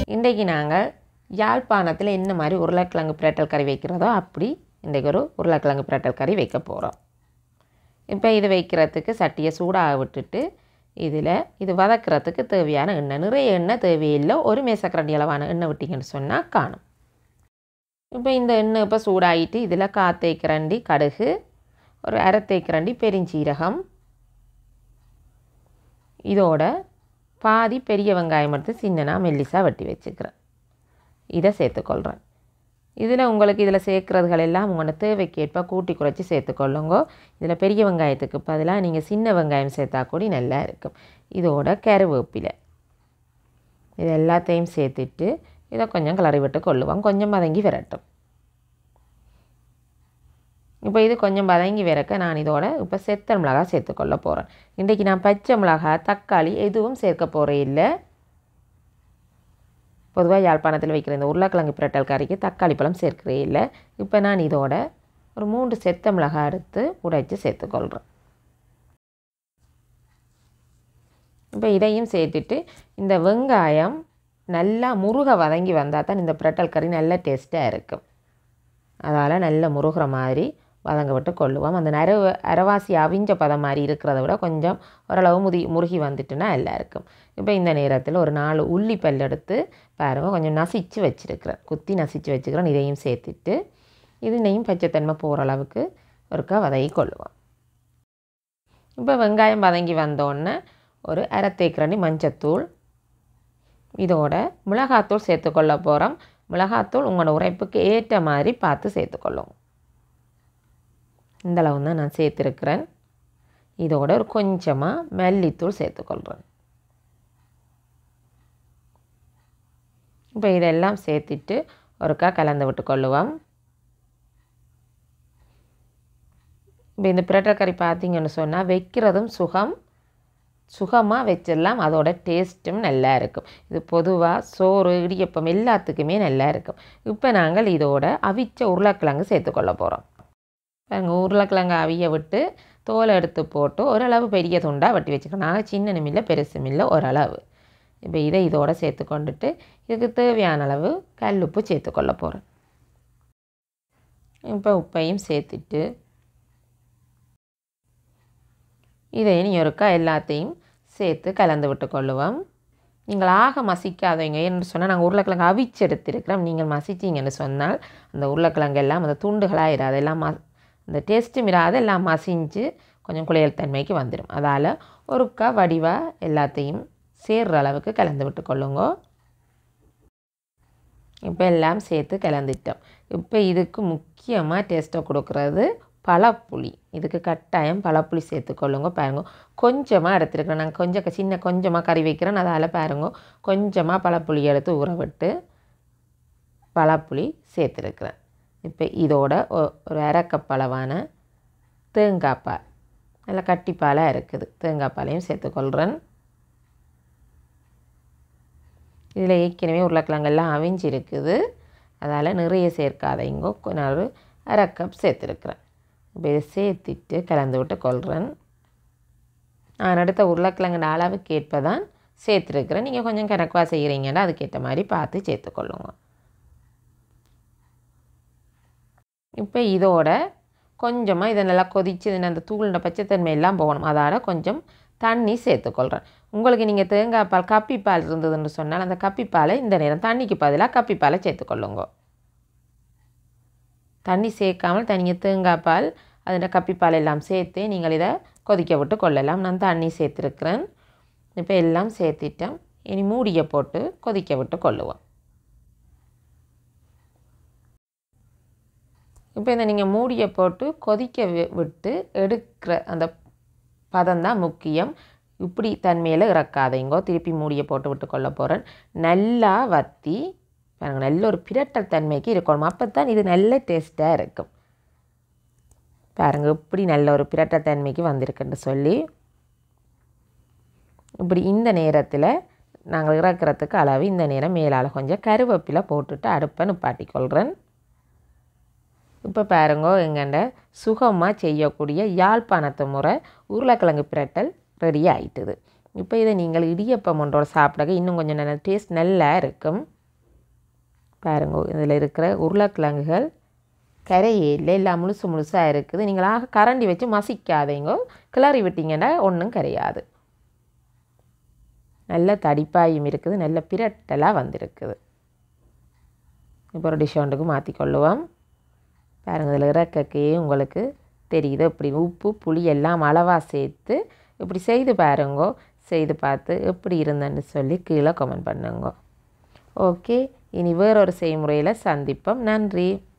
இன்றைக்கு நாங்கள் யாழ்ப்பாணத்தில் என்ன மாதிரி உருளைக்கிழங்கு பிரட்டல் கறி வைக்கிறதோ அப்படி இன்றைக்கு ஒரு உருளைக்கிழங்கு பிரட்டல் கறி வைக்க போகிறோம். இப்போ இது வைக்கிறதுக்கு சட்டியை சூடாக விட்டுட்டு இதில் இது வதக்கிறதுக்கு தேவையான எண்ணெய், நிறைய எண்ணெய் தேவையில்லை, ஒரு மேசக்கரண்டி அளவான எண்ணெய் விட்டிங்கன்னு சொன்னால் காணும். இப்போ இந்த எண்ணெய் இப்போ சூடாகிட்டு இதில் 1/4 தேக்கரண்டி கடுகு, ஒரு 1/2 தேக்கரண்டி பெருஞ்சீரகம், இதோட பாதி பெரிய வெங்காயம் எடுத்து சின்னனா மெல்லிசாக வெட்டி வச்சுக்கிறேன். இதை சேர்த்துக்கொள்கிறேன். இதில் உங்களுக்கு இதில் சேர்க்குறதுகள் எல்லாம் உங்களோட தேவைக்கேற்ப கூட்டி குறைச்சி சேர்த்துக்கொள்ளுங்க. இதில் பெரிய வெங்காயத்துக்கு பதிலாக நீங்கள் சின்ன வெங்காயம் சேர்த்தா கூட நல்லா இருக்கும். இதோட கருவேப்பிலை இது எல்லாத்தையும் சேர்த்துட்டு இதை கொஞ்சம் கிளறி விட்டு கொள்ளுவோம். கொஞ்சம் வதங்கி விரட்டும். இப்போ இது கொஞ்சம் வதங்கி விறக்க நான் இதோட இப்போ செத்தல் மிளகாய் சேர்த்துக்கொள்ள போகிறேன். இன்றைக்கி நான் பச்சை மிளகாய், தக்காளி எதுவும் சேர்க்க போகிறேன் இல்லை. பொதுவாக யாழ்ப்பாணத்தில் வைக்கிற இந்த உருளைக்கிழங்கு பிரட்டல் கறிக்கு தக்காளி பழம் சேர்க்கிறே இல்லை. இப்போ நான் இதோட ஒரு 3 செத்த மிளகாய் எடுத்து உடைச்சி சேர்த்துக்கொள்கிறேன். இப்போ இதையும் சேர்த்துட்டு இந்த வெங்காயம் நல்லா முருக வதங்கி வந்தால் தான் இந்த பிரட்டல் கறி நல்ல டேஸ்ட்டாக இருக்கும். அதால் நல்ல முருகிற மாதிரி வதங்க விட்டு கொள்ளுவோம். அந்த அரைவாசி அவிஞ்ச பதம் மாதிரி இருக்கிறத விட கொஞ்சம் ஓரளவு முருகி வந்துட்டுனா எல்லாம் இருக்கும். இப்போ இந்த நேரத்தில் ஒரு 4 உள்ளி பல் எடுத்து பாருங்கள் கொஞ்சம் நசிச்சு வச்சுருக்கிறேன், குத்தி நசிச்சு வச்சுக்கிறேன். இதையும் சேர்த்துட்டு இதுனையும் பச்சைத்தன்மை போகிற அளவுக்கு ஒருக்கா வதங்கி கொள்ளுவோம். இப்போ வெங்காயம் வதங்கி வந்தோடனே ஒரு 1/2 தேக்கரண்டி மஞ்சத்தூள், இதோட மிளகாத்தூள் சேர்த்துக்கொள்ள போகிறோம். மிளகாத்தூள் உங்களோட உரைப்புக்கு ஏற்ற மாதிரி பார்த்து சேர்த்துக்கொள்ளும். இந்தளவு தான் நான் சேர்த்துருக்கிறேன். இதோட ஒரு கொஞ்சமாக மல்லித்தூள் சேர்த்துக்கொள்கிறேன். இப்போ இதெல்லாம் சேர்த்துட்டு ஒருக்கா கலந்து விட்டு கொள்ளுவோம். இப்போ இந்த பிரட்டல் கறி பார்த்திங்கன்னு சொன்னால் வைக்கிறதும் சுகமாக வச்சிடலாம். அதோட டேஸ்ட்டும் நல்லா இருக்கும். இது பொதுவாக சோறு, இடியப்பம் எல்லாத்துக்குமே நல்லா இருக்கும். இப்போ நாங்கள் இதோட அவிச்ச உருளைக்கிழங்கு சேர்த்துக்கொள்ள போகிறோம். பாருங்கள், உருளைக்கிழங்கு அவிய விட்டு தோலை எடுத்து போட்டு ஓரளவு பெரிய துண்டாக வெட்டி வச்சுக்கணும். நாங்கள் சின்னனும் இல்லை பெருசும் இல்லை, ஓரளவு. இப்போ இதை இதோடு சேர்த்து கொண்டுட்டு இதுக்கு தேவையான அளவு கல்லுப்பு சேர்த்துக்கொள்ள போகிறேன். இப்போ உப்பையும் சேர்த்துட்டு இதை நீ ஒருக்கா எல்லாத்தையும் சேர்த்து கலந்து விட்டு கொள்ளுவோம். நீங்கள் ஆக மசிக்காதவங்க என்று சொன்னால் நாங்கள் உருளைக்கிழங்கு அவிச்சு எடுத்துருக்கிறோம். நீங்கள் மசிச்சிங்கன்னு சொன்னால் அந்த உருளைக்கிழங்கு எல்லாம் அந்த துண்டுகளாக இராது, எல்லாம் அந்த டேஸ்ட்டும் இராது, எல்லாம் மசிஞ்சு கொஞ்சம் குளியல் தன்மைக்கு வந்துடும். அதால் ஒருக்கா வடிவாக எல்லாத்தையும் சேர்கிற அளவுக்கு கலந்து விட்டு கொள்ளுங்க. இப்போ எல்லாம் சேர்த்து கலந்துட்டோம். இப்போ இதுக்கு முக்கியமாக டேஸ்ட்டை கொடுக்குறது பழப்புளி. இதுக்கு கட்டாயம் பழப்புளி சேர்த்துக்கொள்ளுங்க. பாருங்க, கொஞ்சமாக எடுத்துருக்கிறேன். நாங்கள் கொஞ்சமாக கறி வைக்கிறேன். அதால் பாருங்க கொஞ்சமாக பழப்புளி எடுத்து ஊற விட்டு பழப்புளி சேர்த்துருக்குறேன். இப்போ இதோட ஒரு 1/2 கப் அளவான தேங்காய் பால், நல்லா கட்டிப்பாலாக இருக்குது, தேங்காய் பாலையும் சேர்த்துக்கொள்கிறேன். இதில் ஏற்கனவே உருளைக்கிழங்கெல்லாம் அவிஞ்சு இருக்குது, அதால் நிறைய சேர்க்காதைங்கோ. நான் ஒரு 1/2 கப் சேர்த்துருக்குறேன். இப்போ இதை சேர்த்துட்டு கலந்து விட்டு கொள்கிறேன். நான் அடுத்த உருளைக்கிழங்கு அளவுக்கு ஏற்ப தான் சேர்த்துருக்குறேன். நீங்கள் கொஞ்சம் கணக்காக செய்கிறீங்கன்னா அதுக்கேற்ற மாதிரி பார்த்து சேர்த்துக்கொள்ளுங்க. இப்போ இதோட கொஞ்சமாக இதை நல்லா கொதித்து அந்த தூளின பச்சைத்தன்மை எல்லாம் போகணும். அதோட கொஞ்சம் தண்ணி சேர்த்துக்கொள்கிறேன். உங்களுக்கு நீங்கள் தேங்காய் பால் கப்பிப்பால் இருந்ததுன்னு சொன்னால் அந்த கப்பிப்பாலை இந்த நேரம் தண்ணிக்கு பதிலாக கப்பிப்பாலை சேர்த்துக்கொள்ளுங்க. தண்ணி சேர்க்காமல் தனியாக தேங்காய் பால் அதில் கப்பிப்பால் எல்லாம் சேர்த்து நீங்கள் இதை கொதிக்க விட்டு கொள்ளலாம். நான் தண்ணி சேர்த்துருக்கிறேன். இப்போ எல்லாம் சேர்த்துட்டேன். இனி மூடியை போட்டு கொதிக்க விட்டு கொள்ளுவோம். இப்போ இந்த நீங்கள் மூடியை போட்டு கொதிக்க விட்டு எடுக்கிற அந்த பதம் தான் முக்கியம். இப்படி தன்மையில் இறக்காதைங்கோ. திருப்பி மூடியை போட்டு விட்டு கொள்ள போகிறேன். நல்லா வற்றி பாருங்கள், நல்ல ஒரு பிரட்டல் தன்மைக்கு இருக்கணும். அப்போ தான் இது நல்ல டேஸ்ட்டாக இருக்கும். பாருங்கள், இப்படி நல்ல ஒரு பிரட்டல் தன்மைக்கு வந்திருக்குன்னு சொல்லி இப்படி இந்த நேரத்தில் நாங்கள் இறக்குறதுக்கு அளவு இந்த நேரம் மேலால் கொஞ்சம் கருவேப்பிலை போட்டுட்டு அடுப்பை நிப்பாட்டிக்கொள்கிறேன். இப்போ பாருங்கோ, எங்கண்ட சுகமாக செய்யக்கூடிய யாழ்ப்பாணத்து முறை உருளைக்கிழங்கு பிரட்டல் ரெடி ஆகிட்டுது. இப்போ இதை நீங்கள் இடியப்பம் ஒன்றோட சாப்பிட இன்னும் கொஞ்சம் நல்ல டேஸ்ட் நல்லா இருக்கும். பாருங்க, இதில் இருக்கிற உருளைக்கிழங்குகள் கரையே இல்லை, எல்லாம் முழுசு முழுசாக இருக்குது. நீங்களாக கரண்டி வச்சு மசிக்காதீங்க, கிளறி விட்டிங்கன்னா ஒன்றும் கரையாது. நல்ல தடிப்பாயும் இருக்குது, நல்ல பிரட்டலாக வந்திருக்குது. இப்போ ஒரு டிஷ் ஒன்றுக்கு மாற்றிக்கொள்ளுவோம். பாருங்கள், இதில் இறக்கக்கையே உங்களுக்கு தெரியுது. இப்படி உப்பு புளி எல்லாம் அளவாக சேர்த்து இப்படி செய்து பாருங்கோ. செய்து பார்த்து எப்படி இருந்தேன்னு சொல்லி கீழே கமெண்ட் பண்ணுங்க. ஓகே, இனி வேறொரு செய்முறையில் சந்திப்போம். நன்றி.